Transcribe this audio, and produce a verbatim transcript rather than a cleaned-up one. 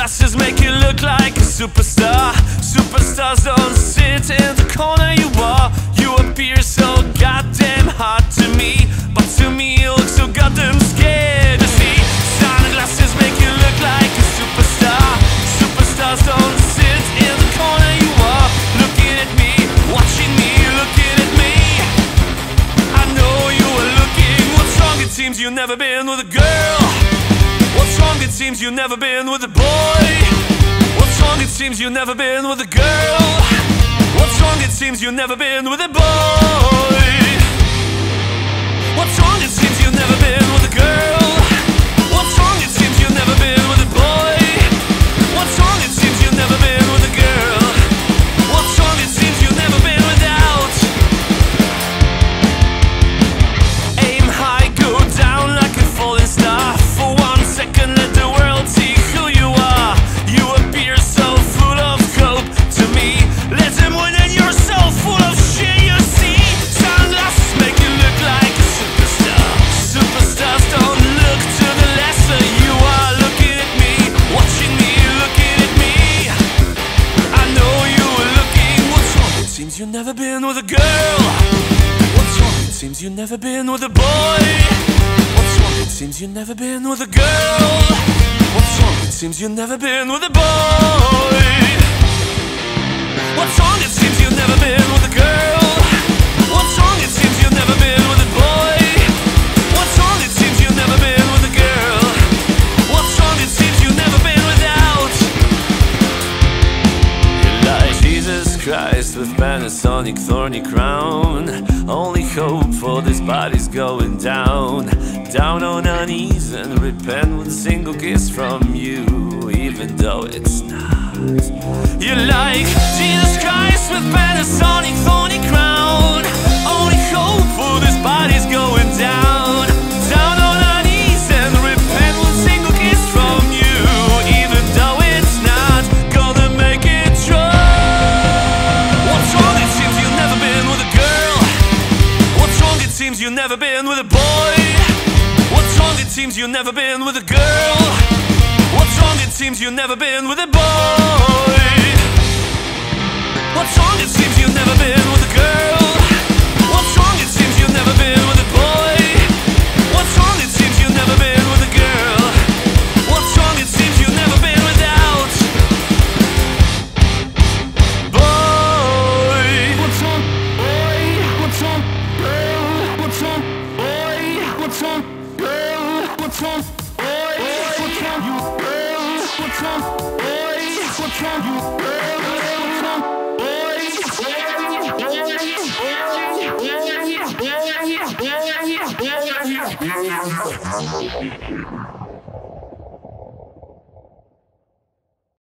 Sunglasses make you look like a superstar. Superstars don't sit in the corner you are. You appear so goddamn hot to me, but to me you look so goddamn scared. You see, sunglasses make you look like a superstar. Superstars don't sit in the corner you are. Looking at me, watching me, looking at me. I know you are looking. What's wrong? It seems you've never been with a girl. What's wrong? It seems you've never been with a boy. What's wrong? It seems you've never been with a girl. What's wrong? It seems you've never been with a boy. What's wrong? It seems you've never been with a girl. What's wrong? It seems you've never been with a boy. What's wrong? It seems you've never been with a girl. What's wrong? It seems you've never been without. Aim high, go down like a falling star. For one second, let the world see who you are. You appear so full of hope to me. Let them win and you're so full of shit, you see. Sunglasses make you look like a superstar. Superstars don't look to the lesser you are. Looking at me, watching me, looking at me. I know you were looking. What's wrong? It seems you've never been with a girl. What's wrong? It seems you've never been with a boy. What's wrong? It seems you've never been with a girl. What's wrong? It seems you've never been with a boy. What's wrong? It seems you've never been with a girl. What's wrong? It seems you've never been with a boy. What's wrong? It seems you've never been with a girl. What's wrong? It seems you've never been without. You're like Jesus Christ with Panasonic thorny crown. Only hope for this body's going down. Down on our knees and repent with a single kiss from you, even though it's not. You're like Jesus Christ with Panasonic thorny crown. Only hope for this body's going down. Down on our knees and repent with a single kiss from you, even though it's not gonna make it true. What's wrong? It seems you've never been with a girl. What's wrong? It seems you've never been with a boy. What's wrong? It seems you've never been with a girl. What's wrong? It seems you've never been with a boy. What's wrong? It seems you've never been with a girl. What's wrong? It seems you've never been with a boy. What's wrong? It seems you've never been with a girl. What's wrong? It seems you've never been without. Boy. What's wrong? Boy. What's wrong? Girl. What's wrong? Boy. What's wrong? Girl. What's wrong? Boy. What's wrong? You girl. What's wrong? Boy. What's wrong? You girl. What's wrong? Boy. Yeah, yeah, yeah, yeah, yeah, yeah, yeah, yeah.